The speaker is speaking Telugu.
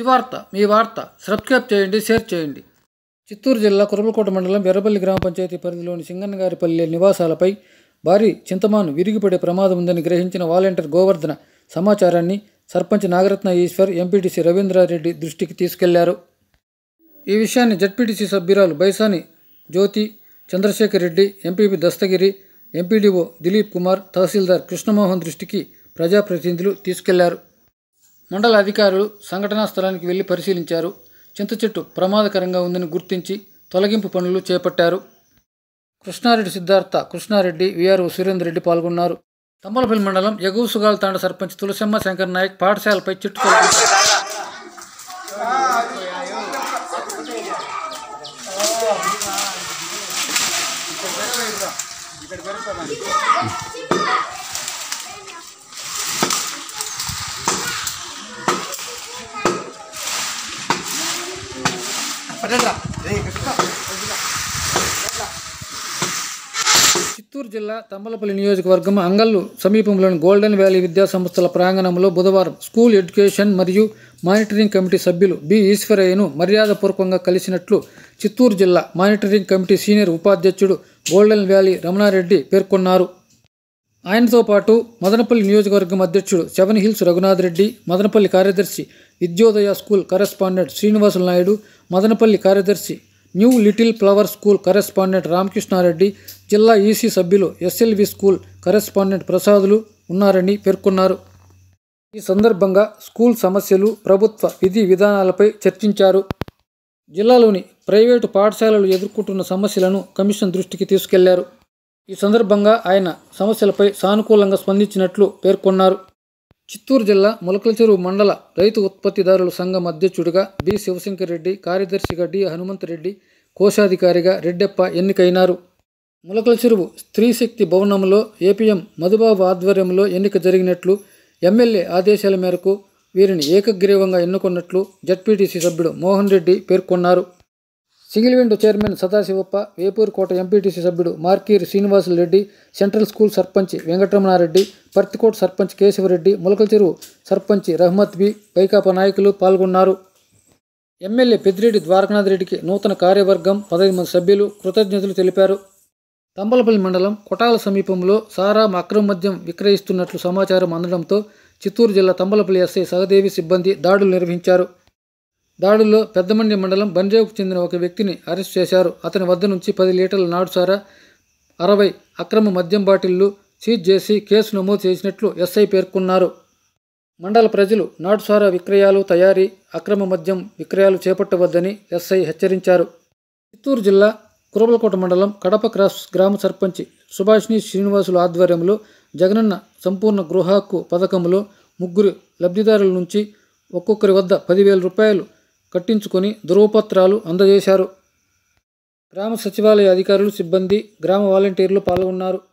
శివార్త మీ వార్త సబ్స్క్రైబ్ చేయండి, షేర్ చేయండి. చిత్తూరు జిల్లా కురబలకోట మండలం ఎర్రపల్లి గ్రామ పంచాయతీ పరిధిలోని సింగన్నగారిపల్లి నివాసాలపై భారీ చింతమాను విరిగిపడే ప్రమాదం ఉందని గ్రహించిన వాలంటీర్ గోవర్ధన సమాచారాన్ని సర్పంచ్ నాగరత్న ఈశ్వర్, ఎంపీటీసీ రవీంద్రారెడ్డి దృష్టికి తీసుకెళ్లారు. ఈ విషయాన్ని జడ్పీటీసీ సభ్యురాలు బైసాని జ్యోతి, చంద్రశేఖర్ రెడ్డి, ఎంపీపీ దస్తగిరి, ఎంపీడీఓ దిలీప్ కుమార్, తహసీల్దార్ కృష్ణమోహన్ దృష్టికి ప్రజాప్రతినిధులు తీసుకెళ్లారు. మండల అధికారులు సంఘటనా స్థలానికి వెళ్లి పరిశీలించారు. చింత చెట్టు ప్రమాదకరంగా ఉందని గుర్తించి తొలగింపు పనులు చేపట్టారు. కృష్ణారెడ్డి సిద్ధార్థ, కృష్ణారెడ్డి, వీఆర్ఓ సురేందర్ రెడ్డి పాల్గొన్నారు. తంబలపల్లి మండలం ఎగువ సుగాల తాండ సర్పంచ్ తులసమ్మ శంకర్ నాయక్ పాఠశాలపై చెట్టు తొలగించారు. చిత్తూరు జిల్లా తంబలపల్లి నియోజకవర్గం అంగల్లు సమీపంలోని గోల్డెన్ వ్యాలీ విద్యా సంస్థల ప్రాంగణంలో బుధవారం స్కూల్ ఎడ్యుకేషన్ మరియు మానిటరింగ్ కమిటీ సభ్యులు బి ఈశ్వరయ్యను మర్యాదపూర్వకంగా కలిసినట్లు చిత్తూరు జిల్లా మానిటరింగ్ కమిటీ సీనియర్ ఉపాధ్యక్షుడు గోల్డెన్ వ్యాలీ రమణారెడ్డి పేర్కొన్నారు. ఆయనతో పాటు మదనపల్లి నియోజకవర్గం అధ్యక్షుడు సెవెన్ హిల్స్ రఘునాథ్ రెడ్డి, మదనపల్లి కార్యదర్శి విద్యోదయ స్కూల్ కరెస్పాండెంట్ శ్రీనివాసులు నాయుడు, మదనపల్లి కార్యదర్శి new little flower school correspondent Ramakrishna Reddy, జిల్లా ఈసీ సభ్యులు ఎస్ఎల్వి స్కూల్ కరెస్పాండెంట్ ప్రసాదులు ఉన్నారని పేర్కొన్నారు. ఈ సందర్భంగా స్కూల్ సమస్యలు, ప్రభుత్వ విధి విధానాలపై చర్చించారు. జిల్లాలోని ప్రైవేటు పాఠశాలలు ఎదుర్కొంటున్న సమస్యలను కమిషన్ దృష్టికి తీసుకెళ్లారు. ఈ సందర్భంగా ఆయన సమస్యలపై సానుకూలంగా స్పందించినట్లు పేర్కొన్నారు. చిత్తూరు జిల్లా ములకల చెరువు మండల రైతు ఉత్పత్తిదారుల సంఘం అధ్యక్షుడిగా బి శివశంకర్ రెడ్డి, కార్యదర్శిగా డి హనుమంతరెడ్డి, కోశాధికారిగా రెడ్డెప్ప ఎన్నికైనారు. ములకల చెరువు స్త్రీశక్తి భవనంలో ఏపీఎం మధుబాబు ఆధ్వర్యంలో ఎన్నిక జరిగినట్లు, ఎమ్మెల్యే ఆదేశాల మేరకు వీరిని ఏకగ్రీవంగా ఎన్నుకున్నట్లు జడ్పీటీసీ సభ్యుడు మోహన్ రెడ్డి పేర్కొన్నారు. Single window chairman Sadashivappa, Vepurukota MPTC సభ్యుడు Markiri Srinivasulu Reddy, central school sarpanch Venkataramana Reddy, Parthikota sarpanch Keshava Reddy, Mulakala Cheruvu sarpanch Rahmat B, Vaikapa నాయకులు పాల్గొన్నారు. ఎమ్మెల్యే పెద్దిరెడ్డి ద్వారకనాథ్ రెడ్డికి నూతన కార్యవర్గం 15 మంది సభ్యులు కృతజ్ఞతలు తెలిపారు. తంబలపల్లి మండలం కొటాల సమీపంలో సారా అక్రమ మద్యం విక్రయిస్తున్నట్లు సమాచారం అందడంతో చిత్తూరు జిల్లా తంబలపల్లి ఎస్ఐ సహదేవి సిబ్బంది దాడులు నిర్వహించారు. దాడుల్లో పెద్దమండి మండలం బండ్రేవుకు చెందిన ఒక వ్యక్తిని అరెస్ట్ చేశారు. అతని వద్ద నుంచి 10 లీటర్ల నాటుసారా, 60 అక్రమ మద్యం బాటిళ్లు సీజ్ చేసి కేసు నమోదు చేసినట్లు ఎస్ఐ పేర్కొన్నారు. మండల ప్రజలు నాటుసారా విక్రయాలు, తయారీ, అక్రమ మద్యం విక్రయాలు చేపట్టవద్దని ఎస్ఐ హెచ్చరించారు. చిత్తూరు జిల్లా కురబలకోట మండలం కడప క్రాస్ గ్రామ సర్పంచ్ సుభాష్ని శ్రీనివాసులు ఆధ్వర్యంలో జగనన్న సంపూర్ణ గృహ హక్కు పథకంలో 3 లబ్ధిదారుల నుంచి ఒక్కొక్కరి వద్ద 10,000 రూపాయలు కట్టించుకొని ధృవపత్రాలు అందజేశారు. గ్రామ సచివాలయ అధికారులు, సిబ్బంది, గ్రామ వాలంటీర్లు పాల్గొన్నారు.